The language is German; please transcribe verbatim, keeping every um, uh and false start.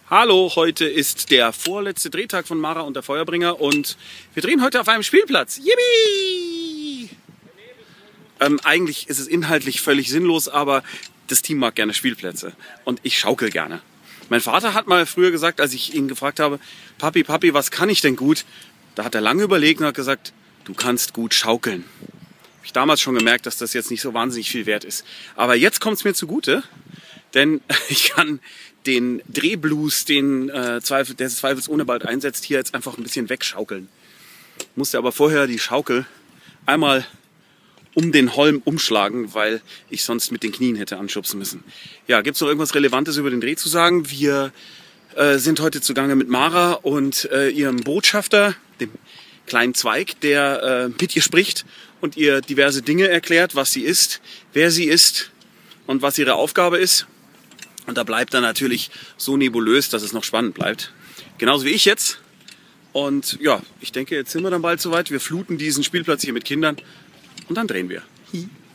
Hallo, heute ist der vorletzte Drehtag von Mara und der Feuerbringer und wir drehen heute auf einem Spielplatz. Yippie! Ähm, eigentlich ist es inhaltlich völlig sinnlos, aber das Team mag gerne Spielplätze und ich schaukel gerne. Mein Vater hat mal früher gesagt, als ich ihn gefragt habe, Papi, Papi, was kann ich denn gut? Da hat er lange überlegt und hat gesagt, du kannst gut schaukeln. Habe ich damals schon gemerkt, dass das jetzt nicht so wahnsinnig viel wert ist. Aber jetzt kommt es mir zugute, denn ich kann den Drehblues, den äh, Zweifel, der zweifelsohne bald einsetzt, hier jetzt einfach ein bisschen wegschaukeln. Musste aber vorher die Schaukel einmal um den Holm umschlagen, weil ich sonst mit den Knien hätte anschubsen müssen. Ja, gibt es noch irgendwas Relevantes über den Dreh zu sagen? Wir äh, sind heute zugange mit Mara und äh, ihrem Botschafter, dem kleinen Zweig, der äh, mit ihr spricht und ihr diverse Dinge erklärt, was sie ist, wer sie ist und was ihre Aufgabe ist. Und da bleibt er natürlich so nebulös, dass es noch spannend bleibt. Genauso wie ich jetzt. Und ja, ich denke, jetzt sind wir dann bald soweit. Wir fluten diesen Spielplatz hier mit Kindern und dann drehen wir. Hi.